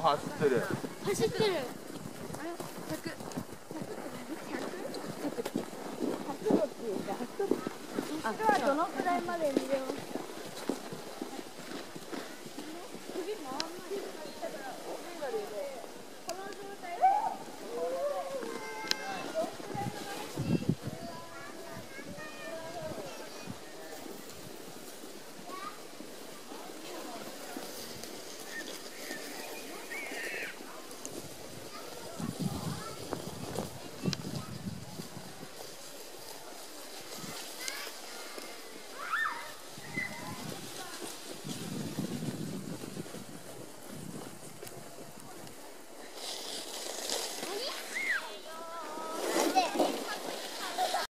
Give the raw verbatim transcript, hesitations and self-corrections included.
走ってる。 走ってる。 あれ、百。 角度っていうか、あ、どのくらいまで見れますか？